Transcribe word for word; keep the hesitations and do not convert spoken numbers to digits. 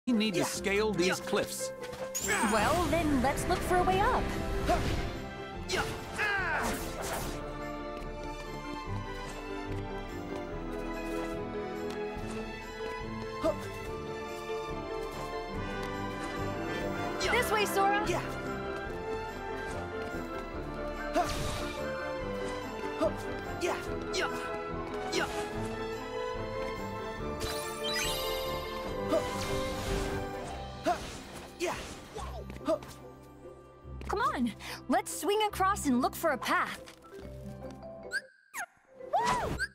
We need to scale these cliffs. Well, then let's look for a way up. This way, Sora. Yeah. Yeah. Yeah. Yeah. Yeah. Come on, let's swing across and look for a path. Woo!